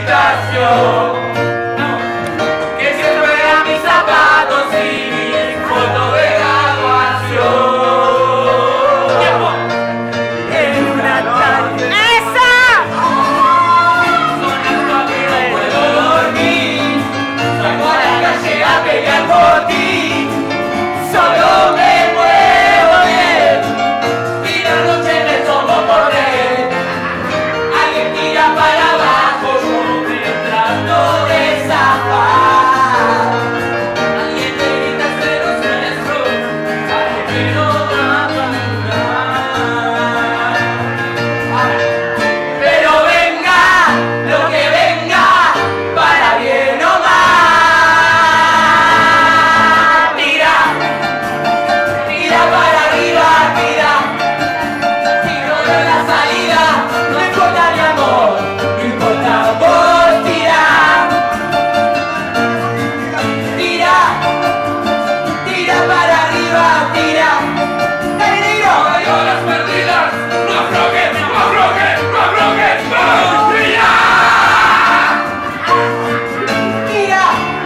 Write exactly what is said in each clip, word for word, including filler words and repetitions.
habitación. Que siempre vean mis zapatos y mi foto de graduación. ¡Tiempo! En una tarde. ¡Esa! Son las cuatro y no puedo dormir. Salgo a la calle a pelear por ti. Solo me muevo bien. Y la noche me tomo por él. Alguien tira para abajo, yo me trato de zafar. Alguien me grita cero nuestro, para que no va a matar. Pero venga, lo que venga, para bien o mal. Tira, tira para arriba, tira. Si no veo la salida, no importa mi amor, no importa vos, tira. Tira, tira para arriba, tira. ¡Hey, negro! ¡Hay horas perdidas! ¡No aflojes, no aflojes, no aflojes! ¡Vamos, tira! Tira.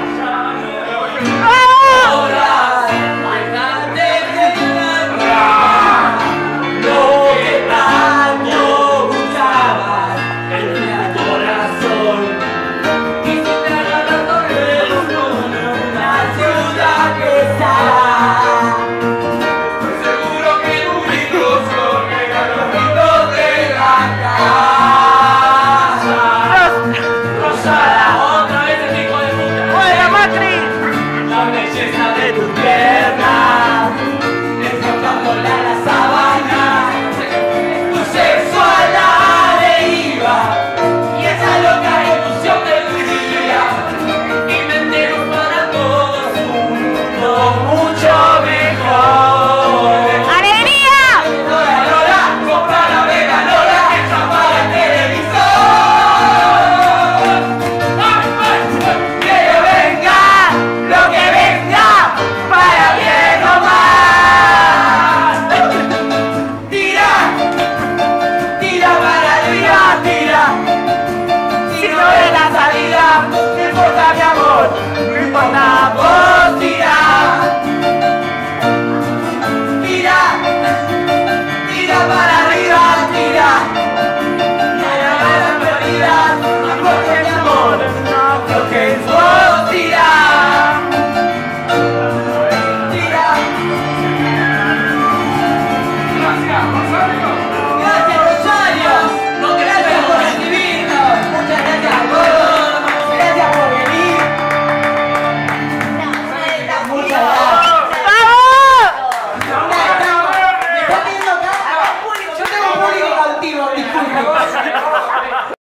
Horas, dejate de llorar. Lo que tanto buscabas en mi corazón. Y si te agarras con el con una ciudad que está. Estoy seguro que tu grito son los gritos de la casa. Rosada, otra vez el hijo de puta. ¡Fuera, Macri! La belleza de tus piernas, escapándola a la sabana, tu sexo a la deriva, y esa loca ilusión del día, inventemos para todos un mundo mucho mejor. ¡Alegría! Lola, Lola, compra la Vega Lola, que está para el televisor. Que venga, lo que venga, para bien o mal. Tira, tira para arriba, tira. Si no ves la salida, no importa mi amor, no importa